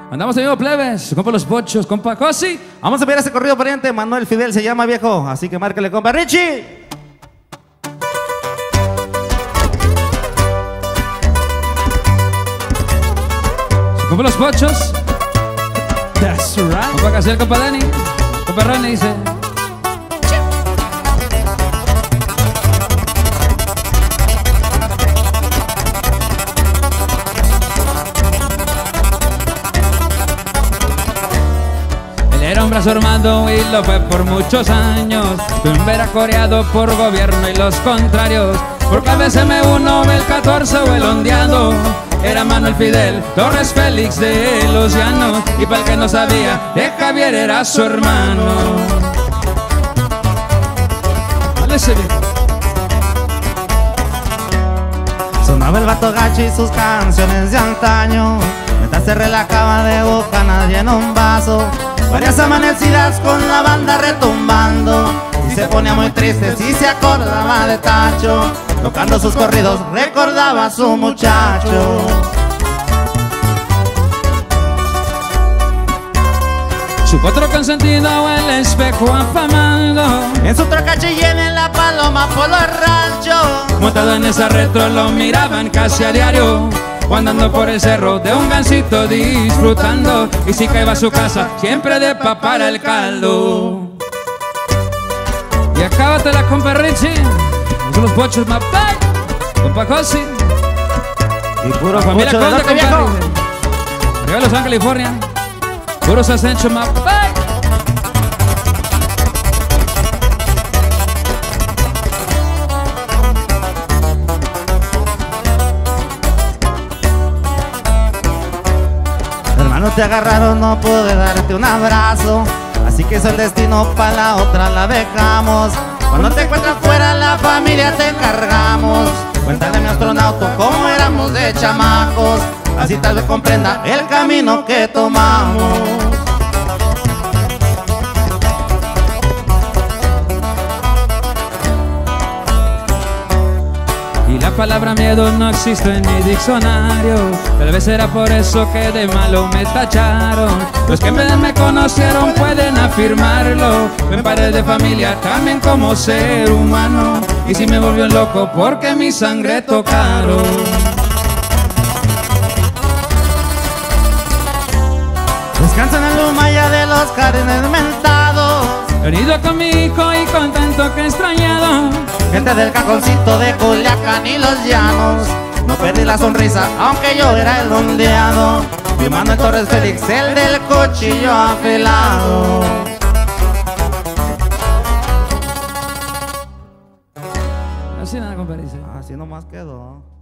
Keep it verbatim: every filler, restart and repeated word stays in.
Andamos amigo plebes, compa Los Pochos, compa Cosi. Vamos a ver ese corrido pariente. Manuel Fidel se llama, viejo. Así que márcale, compa Richie. Compa Los Pochos. That's right. Compa Casiel, compa Dani. Compa Ronnie dice. Era un brazo armado y lo fue por muchos años. Era coreado por gobierno y los contrarios. Porque a veces me uno el catorce o el ondeado. Era Manuel Fidel Torres Félix de los Llanos. Y para el que no sabía, de Javier era su hermano. Vale, ese bien. Sonaba el vato gacho y sus canciones de antaño. Mientras se relajaba de bocanas y en un vaso. Varias amanecidas con la banda retumbando. Y se ponía muy triste si se acordaba de Tacho. Tocando sus corridos recordaba a su muchacho. Su potro consentido, el espejo afamado. En su trocache y en la paloma por los ranchos. Montado en esa retro lo miraban casi a diario. O andando por el cerro de un gansito disfrutando. Y si caía a su casa siempre de papar el caldo. Y acábatela, compa Richie. Son Los Pochos, mapay. Compa Cosi. Y puro familia Pocho Conde, de viejo. Arriba Los Ángeles, California. Puros Ascencho, mapay. Hermano, te agarraron, no pude darte un abrazo. Así que es el destino, pa' la otra la dejamos. Cuando te encuentras fuera, la familia te encargamos. Cuéntale, mi astronauta, cómo éramos de chamacos. Así tal vez comprenda el camino que tomamos. Y la palabra miedo no existe en mi diccionario. Tal vez era por eso que de malo me tacharon. Los que me, me conocieron pueden afirmarlo. Me paré de familia también como ser humano. Y si me volvió loco porque mi sangre tocaron. Descansa en el Lumaya de los jardines mentados. Venido con mi hijo y contento que extrañado. Gente del cajoncito de Culiacán y los Llanos. No perdí la sonrisa, aunque yo era el ondeado. Mi Manuel Torres Félix, el del cuchillo afilado. Así nada, compadre. Así nomás quedó.